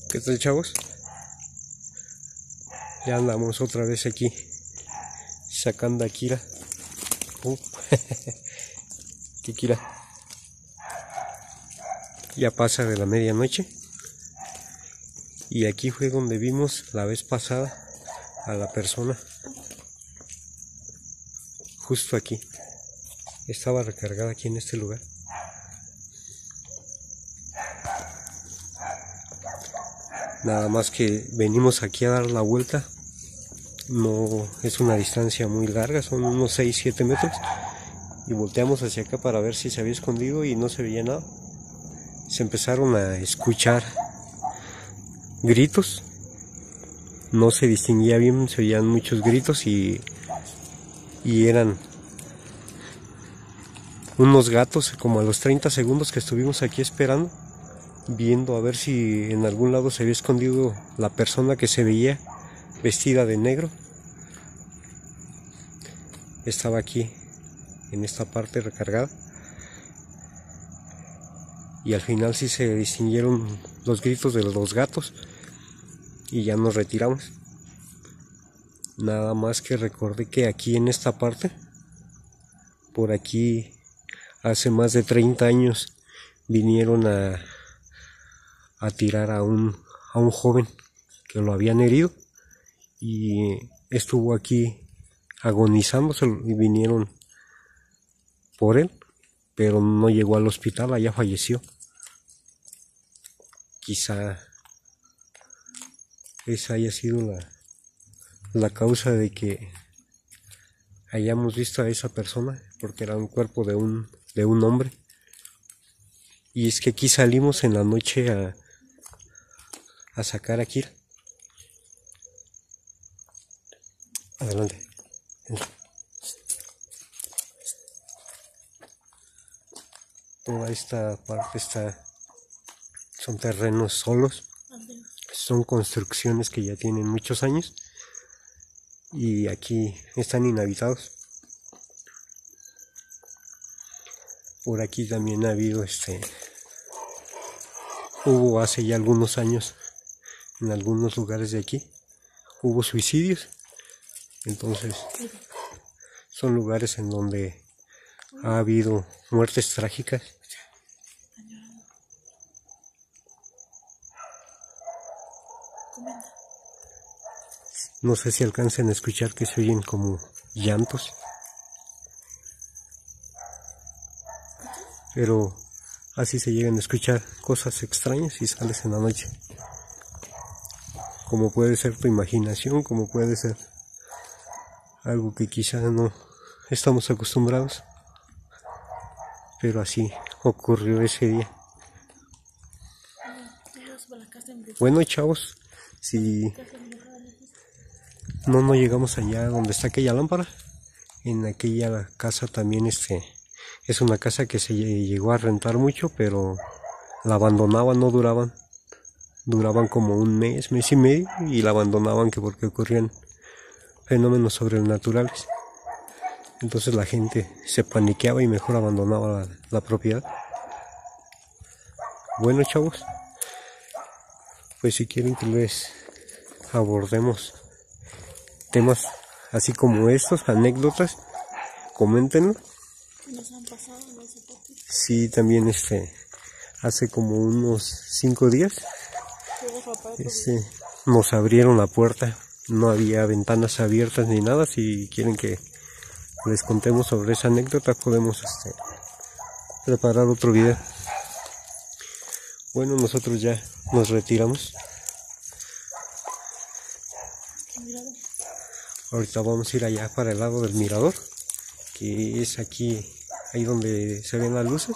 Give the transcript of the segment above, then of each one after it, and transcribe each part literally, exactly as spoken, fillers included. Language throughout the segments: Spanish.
¿Qué tal, chavos? Ya andamos otra vez aquí sacando a Kira. Uh. ¿Qué Kira? Ya pasa de la medianoche y aquí fue donde vimos la vez pasada a la persona. Justo aquí. Estaba recargada aquí en este lugar. Nada más que venimos aquí a dar la vuelta. No es una distancia muy larga, son unos seis siete metros. Y volteamos hacia acá para ver si se había escondido y no se veía nada. Se empezaron a escuchar gritos. No se distinguía bien, se oían muchos gritos y, y eran unos gatos. Como a los treinta segundos que estuvimos aquí esperando, viendo a ver si en algún lado se había escondido la persona que se veía vestida de negro. Estaba aquí en esta parte recargada y al final sí se distinguieron los gritos de los gatos y ya nos retiramos. Nada más que recordé que aquí en esta parte, por aquí hace más de treinta años vinieron a, a tirar a un, a un joven que lo habían herido y estuvo aquí agonizándose y vinieron por él, pero no llegó al hospital, allá falleció. Quizá esa haya sido la, la causa de que hayamos visto a esa persona, porque era un cuerpo de un, de un hombre. Y es que aquí salimos en la noche a, a sacar a Kira. Adelante. Toda esta parte está, son terrenos solos, son construcciones que ya tienen muchos años y aquí están inhabitados. Por aquí también ha habido este, hubo hace ya algunos años en algunos lugares de aquí, hubo suicidios, entonces son lugares en donde ha habido muertes trágicas. No sé si alcancen a escuchar que se oyen como llantos, pero así se llegan a escuchar cosas extrañas si sales en la noche. Como puede ser tu imaginación, como puede ser algo que quizá no estamos acostumbrados, pero así ocurrió ese día. Bueno, chavos, si no no llegamos allá donde está aquella lámpara, en aquella casa también este es una casa que se llegó a rentar mucho, pero la abandonaban, no duraban duraban como un mes, mes y medio y la abandonaban, que porque ocurrían fenómenos sobrenaturales. Entonces la gente se paniqueaba y mejor abandonaba la, la propiedad. Bueno, chavos, pues si quieren que les abordemos temas así como estos, anécdotas, coméntenlo. Nos han pasado, no sé por qué. Sí, también este hace como unos cinco días este, nos abrieron la puerta, no había ventanas abiertas ni nada. Si quieren que les contemos sobre esa anécdota, podemos este, preparar otro video. Bueno, nosotros ya nos retiramos. Ahorita vamos a ir allá para el lado del mirador, que es aquí, ahí donde se ven las luces.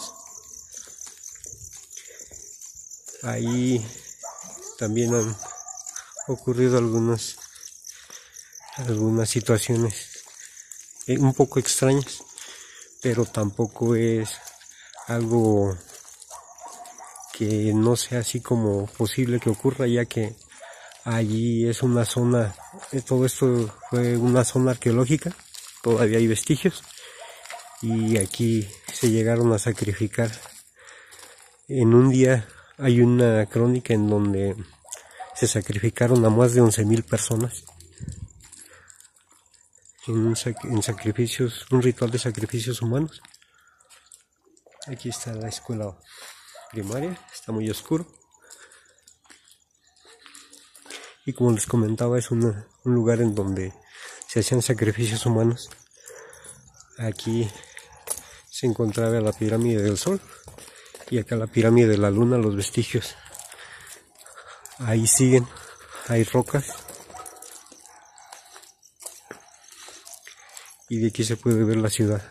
Ahí también han ocurrido algunas algunas situaciones un poco extrañas, pero tampoco es algo que no sea así como posible que ocurra, ya que allí es una zona, todo esto fue una zona arqueológica, todavía hay vestigios y aquí se llegaron a sacrificar. En un día hay una crónica en donde se sacrificaron a más de once mil personas en, un sac en sacrificios, un ritual de sacrificios humanos. Aquí está la escuela primaria, está muy oscuro. Y como les comentaba, es una, un lugar en donde se hacían sacrificios humanos. Aquí se encontraba la pirámide del Sol y acá la pirámide de la Luna, los vestigios. Ahí siguen, hay rocas. Y de aquí se puede ver la ciudad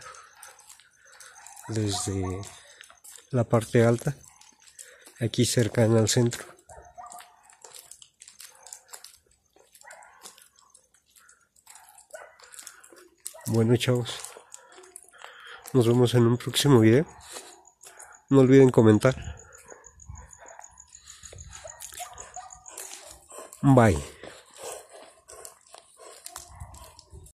desde la parte alta, aquí cercana al centro. Bueno, chavos, nos vemos en un próximo video. No olviden comentar. Bye.